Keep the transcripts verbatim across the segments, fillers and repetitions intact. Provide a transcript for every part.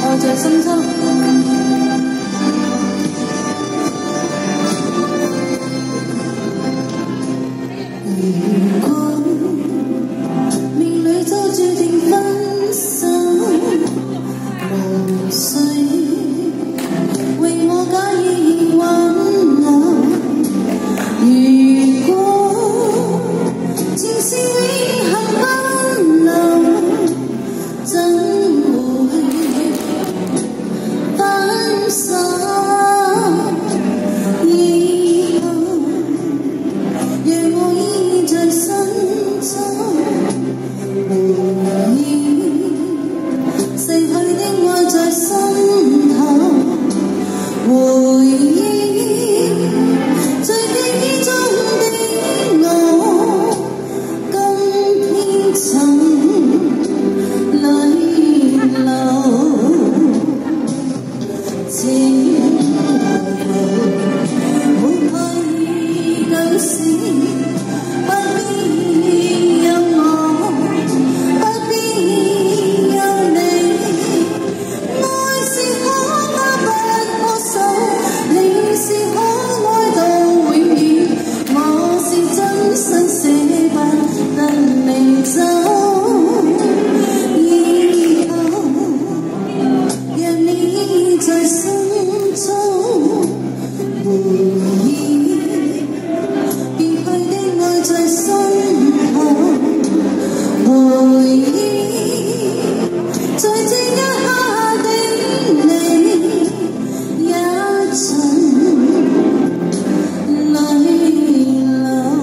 愛在心中。如果命裏都注定分手，無需為我假意挽留。如果前事永恆不留，怎會分手？以後讓我依在心中，回憶逝去的愛在心頭，回憶最記憶中的我，今天曾淚流。請回頭，沒怕已久時，不必有我，不必有你。愛是可握不可手，你是可愛到永遠，我是真心捨不得你走。以後讓你在心中，回憶別去的愛在心頭，回憶在這一刻的你，一場淚流。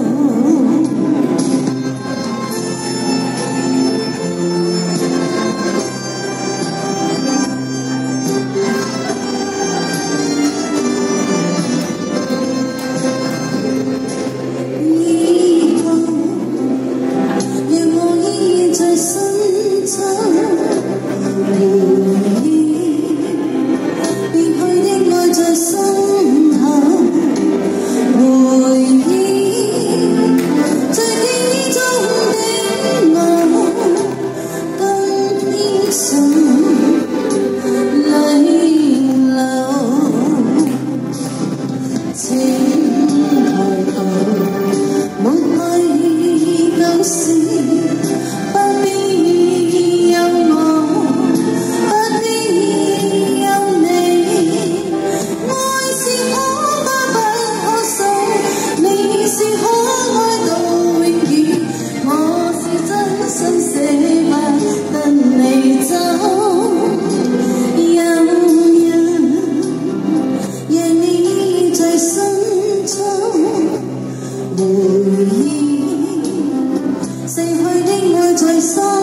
以後讓我依在心中，回憶別去的愛在心頭，回憶最記憶中的我，今天曾淚流。請回頭，沒怕已久時，不必有我，不必有你。愛是可握不可手，你是可愛到永遠，我是真心捨不得你走。有人讓你在心中，回憶逝去的愛在心。